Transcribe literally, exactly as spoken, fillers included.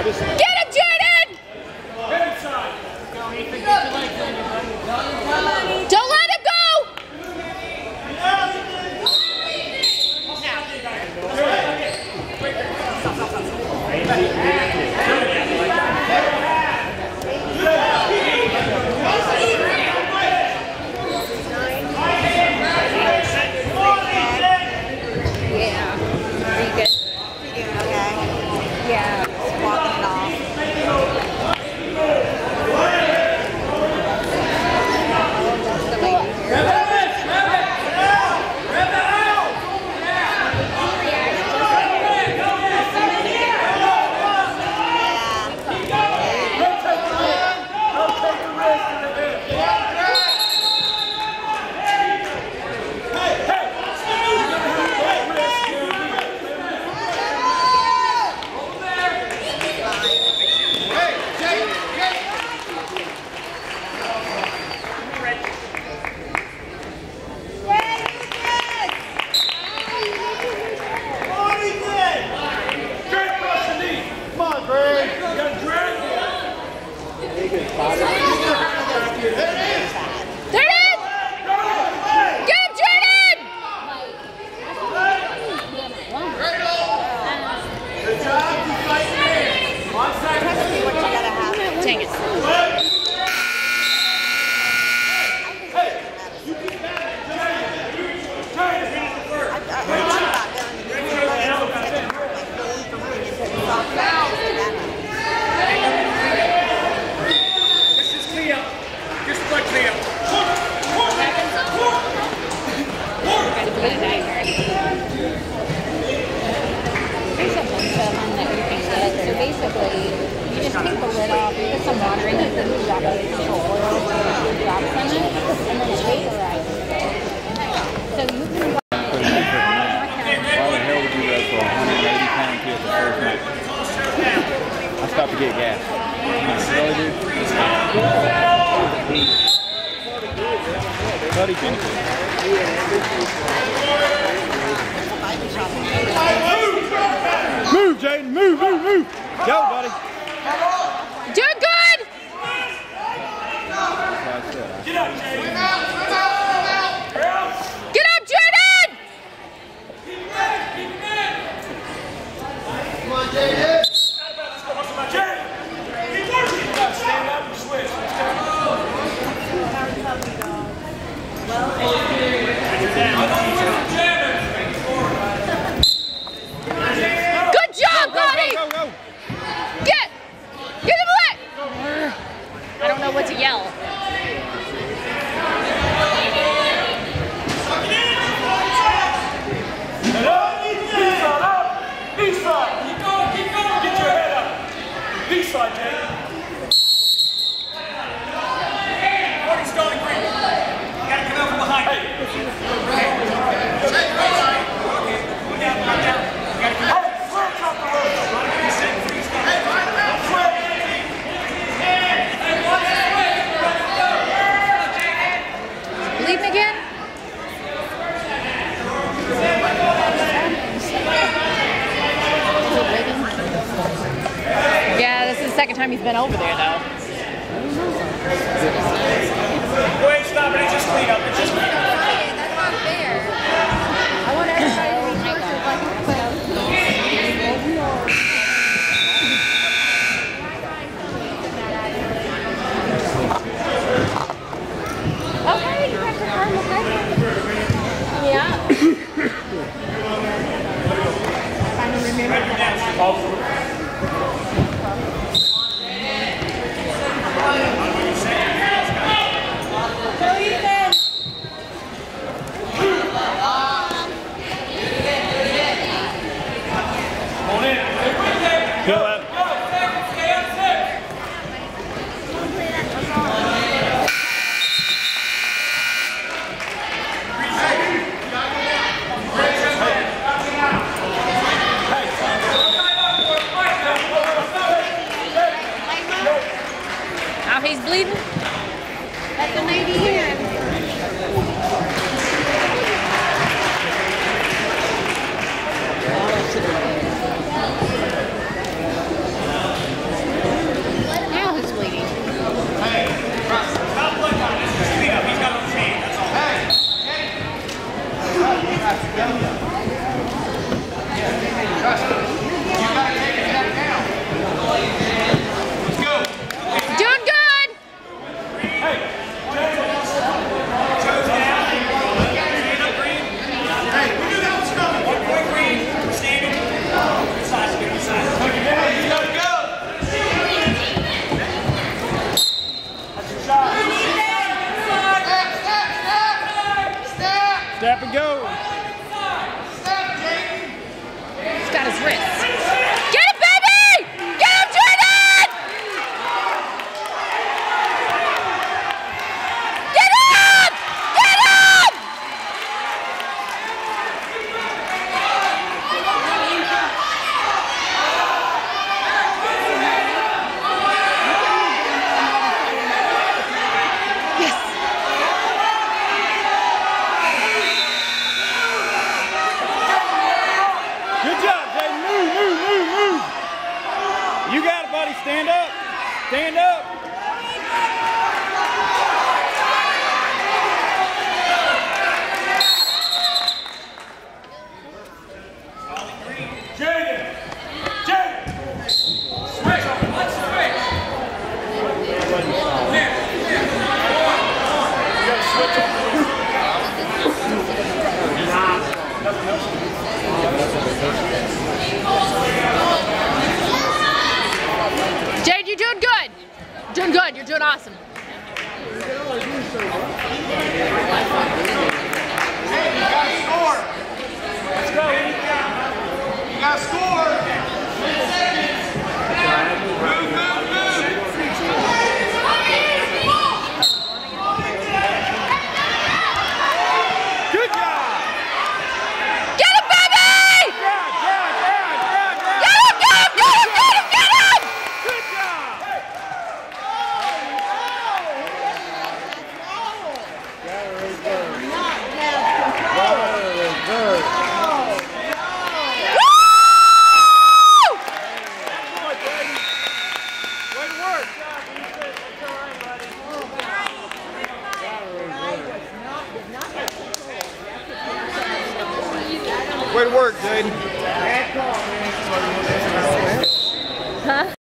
him, Jaiden! Don't let him go! Move, Jaiden, move, move, move. Go, buddy. Doing good. Get up, Jaiden. Get up, Jaiden. Come on, Jaiden. Stand up and switch. Good job, buddy. Go, go, go. Get. Get him away. I don't know what to yell. East side. Keep going, keep going. Get your head up. East side, Jaiden. Forty's going green. You gotta come out from behind. Hey. Okay. Okay. Go down, go down. You gotta come out. Hey, switch up the road. Hey, right around. Switch. Leave him again. Yeah, this is the second time he's been over there, though. Wait, stop it. It's just clean up. It's just clean up. That's not fair. I want everybody to be first with like okay, you got your Carmel second. Yeah. I remember that. Go up. Now he's bleeding. That's the lady here. stand up. Stand up. Jaiden. Jaiden. Switch. Let's switch. Here. Here. You gotta switch over. Jade, you're doing good. Doing good. You're doing awesome. Hey, you gotta score. Let's go. You gotta score. Move, move, move. Good job. Get him, baby! Drag, drag, drag, drag, drag. Get him, get him, get him, get him, get him! Good job. Way to work, Jaiden. Huh?